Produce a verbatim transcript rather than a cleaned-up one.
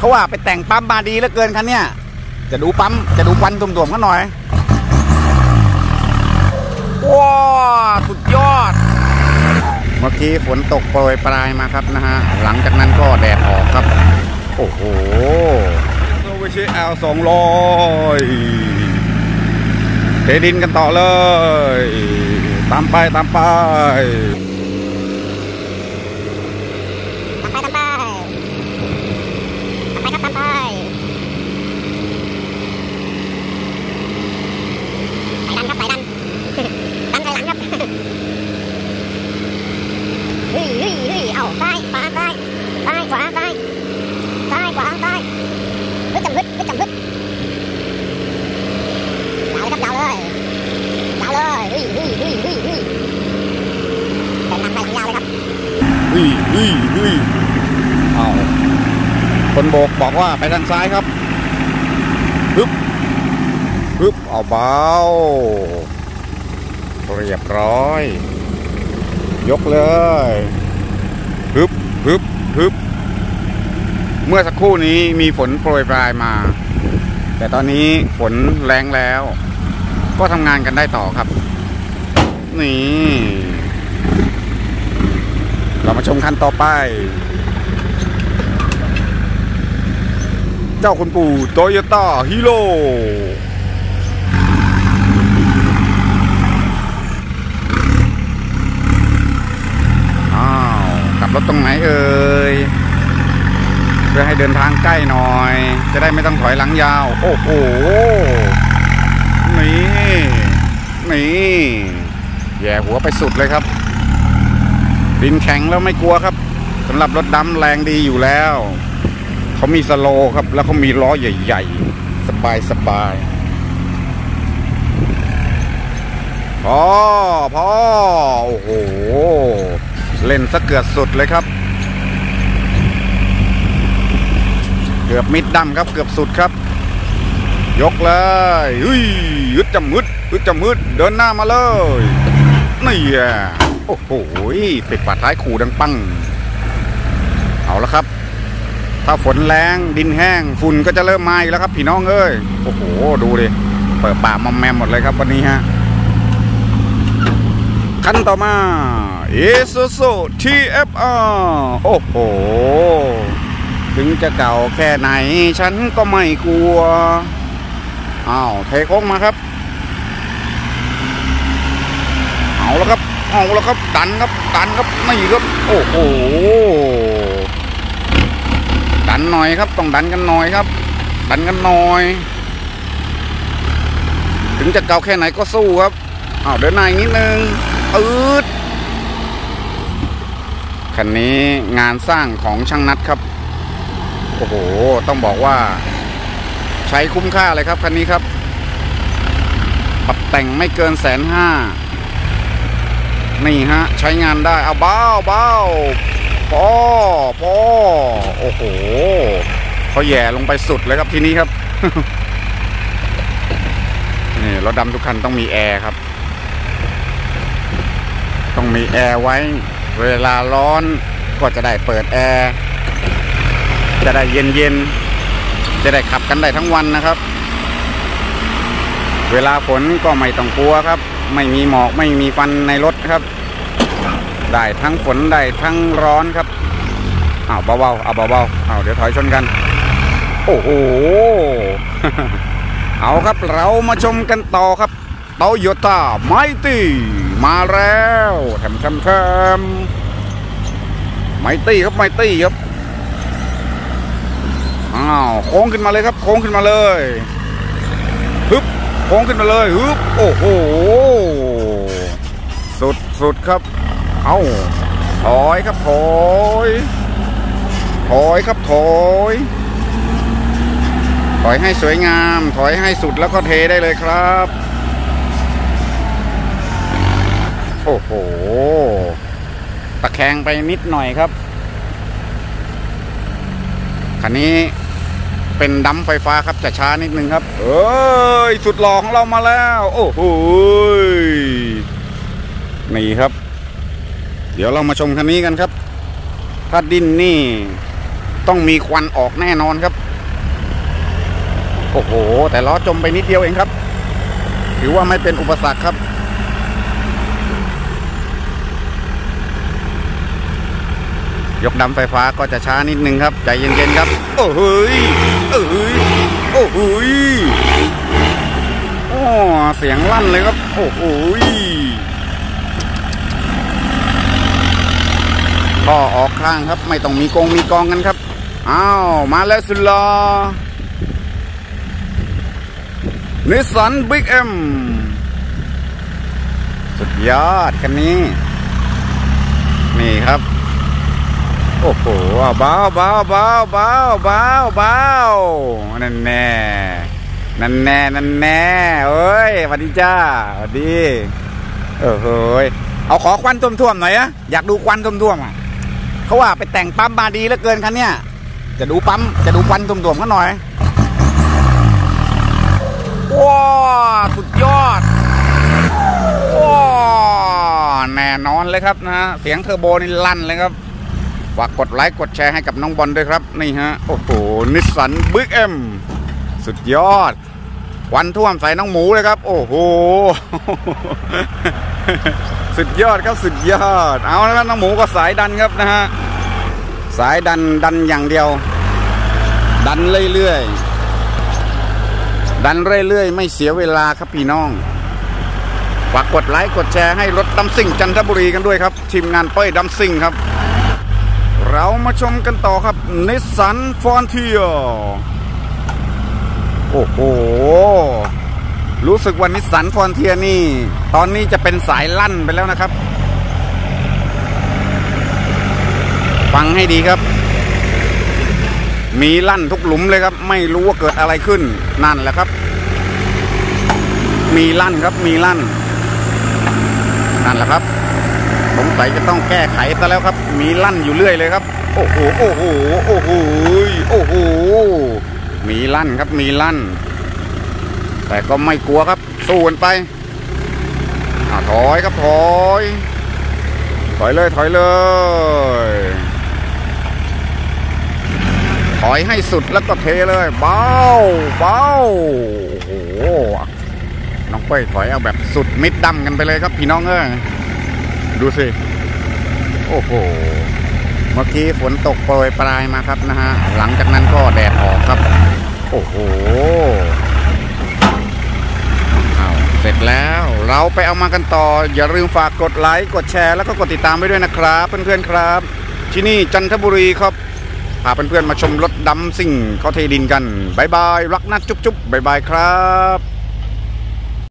เขาว่าไปแต่งปั๊มมาดีเหลือเกินคันเนี้ยจะดูปั๊มจะดูควันตุ่มๆเขาหน่อยว้าสุดยอดเมื่อกี้ฝนตกโปรยปลายมาครับนะฮะหลังจากนั้นก็แดดออกครับโอ้โหโซวิชิแอลสองร้อยเทดินกันต่อเลยตามไปตามไปตามไปตามไปตามไปครับตามไปไปดันครับไปดันดันไปหลังครับเฮ้ยเฮ้ยเฮ้ยเอาซ้ายขวาซ้ายซ้ายขวาซ้ายซ้ายขวาซ้ายฮึดจำฮึดฮึดจำฮึดยาวเลยครับยาวเลยยาวเลยเฮ้ยเฮ้ยเฮ้ยเฮ้ยเฮ้ยเป็นนำไปหลังยาวเลยครับเฮ้ยเฮ้ยเฮ้ยเอาคนโบกบอกว่าไปทางซ้ายครับฮึบฮึบเอาเบาเรียบร้อยยกเลยฮึบฮึบฮึบเมื่อสักครู่นี้มีฝนโปรยปลายมาแต่ตอนนี้ฝนแรงแล้วก็ทำงานกันได้ต่อครับนี่เรามาชมคันต่อไปเจ้าคุณปู่โตโยต้าฮีโร่อ้าวกลับรถตรงไหนเอ่ยเพื่อให้เดินทางใกล้หน่อยจะได้ไม่ต้องถอยหลังยาวโอ้โหนี่นี่แย่หัวไปสุดเลยครับดินแข็งแล้วไม่กลัวครับสำหรับรถดำแรงดีอยู่แล้วเขามีสโลครับแล้วเขามีล้อใหญ่ๆสบายสบายพอพอโอ้โหเล่นซะเกือบสุดเลยครับเกือบมิดดำครับเกือบสุดครับยกเลยอุ้ยยึดจำมึดยึดจำมึดเดินหน้ามาเลยนี่อ่ะโอ้โหปิดฝาท้ายขู่ดังปังเอาละครับถ้าฝนแรงดินแห้งฝุ่นก็จะเริ่มมาอีกแล้วครับพี่น้องเอ้ยโอ้โหดูดิเปิดปากมอมแมมหมดเลยครับวันนี้ฮะคันต่อมา Isuzu ที เอฟ อาร์ โอ้โหถึงจะเก่าแค่ไหนฉันก็ไม่กลัวอ้าวเทโค้งมาครับเอาแล้วครับเอาแล้วครับดันครับดันครับไม่ครับโอ้โหดันหน่อยครับต้องดันกันหน่อยครับดันกันหน่อยถึงจะเก่าแค่ไหนก็สู้ครับอ้าวเดินหน้าอีกนิดนึงอืดคันนี้งานสร้างของช่างนัดครับโอ้โหต้องบอกว่าใช้คุ้มค่าเลยครับคันนี้ครับปรับแต่งไม่เกินแสนห้านี่ฮะใช้งานได้เอาเบาเบาพอพอโอ้โหเขาแย่ลงไปสุดเลยครับทีนี้ครับ นี่รถดำทุกคันต้องมีแอร์ครับต้องมีแอร์ไว้เวลาร้อนก็จะได้เปิดแอร์จะได้เย็นเย็นจะได้ขับกันได้ทั้งวันนะครับเวลาฝนก็ไม่ต้องกลัวครับไม่มีหมอกไม่มีฟันในรถครับได้ทั้งฝนได้ทั้งร้อนครับอ้าวเบาๆเอาเบาๆเอาเดี๋ยวถอยชนกันโอ้โห เอาครับเรามาชมกันต่อครับโตโยต้าไมตี้มาแล้วแถมแถมแถมไมตี้ครับไมตี้ครับอ้าวโค้งขึ้นมาเลยครับโค้งขึ้นมาเลยฮึบโค้งขึ้นมาเลยฮึบโอ้โหสุดสุดครับเอาถอยครับถอยถอยครับถอยถอยให้สวยงามถอยให้สุดแล้วก็เทได้เลยครับโอ้โหตะแคงไปนิดหน่อยครับคันนี้เป็นดัมไฟฟ้าครับจะช้านิดนึงครับเอ้ยสุดหล่อของเรามาแล้วโอ้โหนี่ครับเดี๋ยวเรามาชมคันนี้กันครับถ้าดินนี่ต้องมีควันออกแน่นอนครับโอ้โหแต่ล้อจมไปนิดเดียวเองครับถือว่าไม่เป็นอุปสรรคครับยกดำไฟฟ้าก็จะช้านิดนึงครับใจเย็นๆครับโอ้โหโอ้โหโอ้โหโอ้เสียงลั่นเลยครับโอ้โหท่อออกข้างครับไม่ต้องมีกงมีกองกันครับอ้าวมาแล้วสุดหล่อนิสสันบิ๊กเอ็มสุดยอดคันนี้นี่ครับโอ้โหเบาเบาเบาเบาเบาเบานั่นแน่นั่นแน่นั่นแน่เอ้ยสวัสดีจ้าสวัสดีเออเฮ้ยเอาขอควันท่วมๆหน่อยอะอยากดูควันท่วมๆอ่ะเขาว่าไปแต่งปั๊มมาดีเหลือเกินคันเนี้ยจะดูปั๊มจะดูควันท่วมๆกันหน่อยว้าสุดยอดว้าแน่นอนเลยครับนะฮะเสียงเทอร์โบนี่ลั่นเลยครับฝากกดไลค์กดแชร์ให้กับน้องบอลด้วยครับนี่ฮะโอ้โหนิสสันบิ๊กเอ็มสุดยอดควันท่วมใส่น้องหมูเลยครับโอ้โห สุดยอดครับสุดยอดเอาแล้วน้องหมูก็สายดันครับนะฮะสายดันดันอย่างเดียวดันเรื่อยๆดันเรื่อยๆไม่เสียเวลาครับพี่น้องฝากกดไลค์กดแชร์ให้รถดำซิ่งจันทบุรีกันด้วยครับทีมงานเป้ยดำซิ่งครับเรามาชมกันต่อครับนิสสันฟอนเทียโอ้โหรู้สึกว่านิสสันฟอนเทียนี่ตอนนี้จะเป็นสายลั่นไปแล้วนะครับฟังให้ดีครับมีลั่นทุกหลุมเลยครับไม่รู้ว่าเกิดอะไรขึ้นนั่นแหละครับมีลั่นครับมีลั่นนั่นแหละครับสงสัยจะต้องแก้ไขซะแล้วครับมีลั่นอยู่เรื่อยเลยครับโอ้โหโอ้โหโอ้โหโอ้โหมีลั่นครับมีลั่นแต่ก็ไม่กลัวครับสู้กันไปถอยครับถอยถอยเลยถอยเลยถอยให้สุดแล้วก็เทเลยเบาเบาโอ้โหน้องเป้ยถอยเอาแบบสุดมิดดำกันไปเลยครับพี่น้องเอ้ยดูสิโอ้โหเมื่อกี้ฝนตกโปรยปลายมาครับนะฮะหลังจากนั้นก็แดดออกครับโอ้โหเอาเสร็จแล้วเราไปเอามากันต่ออย่าลืมฝากกดไลค์กดแชร์แล้วก็กดติดตามไว้ด้วยนะครับเพื่อนๆครับที่นี่จันทบุรีครับพาเพื่อนๆมาชมรถดำซิ่งเขาเทดินกันบายบายรักนะจุ๊บๆบายบายครับ